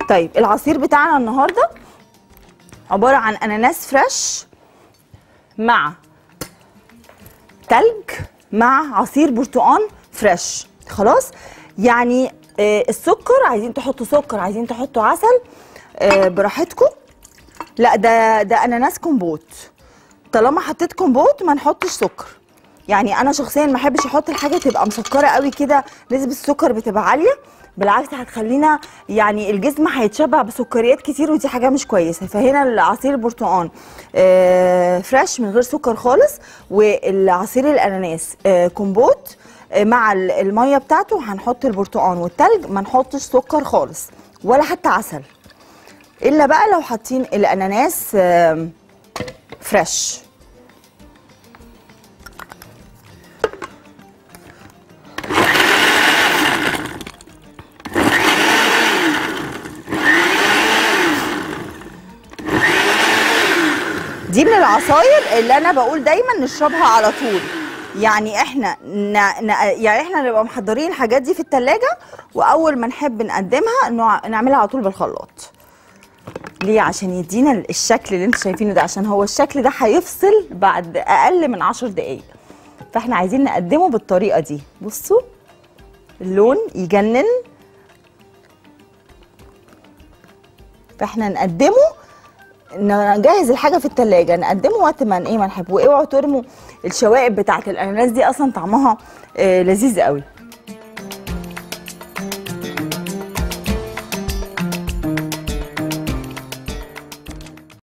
طيب العصير بتاعنا النهارده عباره عن اناناس فريش مع تلج مع عصير برتقان فريش. خلاص يعني السكر عايزين تحطوا سكر، عايزين تحطوا عسل، براحتكم. لا ده اناناس كومبوت. طالما حطيت كومبوت ما نحطش سكر. يعني انا شخصيا ما احبش احط الحاجه تبقى مسكره قوي كده، نسبه السكر بتبقى عاليه، بالعكس هتخلينا يعني الجسم هيتشبع بسكريات كتير ودي حاجه مش كويسه. فهنا العصير البرتقال فريش من غير سكر خالص، والعصير الاناناس كومبوت مع الميه بتاعته. هنحط البرتقال والتلج، ما نحطش سكر خالص ولا حتى عسل، الا بقى لو حاطين الاناناس فريش. دي من العصاير اللي انا بقول دايما نشربها على طول. يعني احنا يعني احنا نبقى محضرين الحاجات دي في التلاجة، واول ما نحب نقدمها نعملها على طول بالخلاط. ليه؟ عشان يدينا الشكل اللي انتوا شايفينه ده، عشان هو الشكل ده هيفصل بعد اقل من 10 دقايق. فاحنا عايزين نقدمه بالطريقة دي. بصوا اللون يجنن. فاحنا نقدمه، نجهز الحاجه في التلاجة، نقدمه وقت ما ما نحب. واوعوا ترموا الشوائب بتاعت الاناناس دي، اصلا طعمها لذيذ قوي.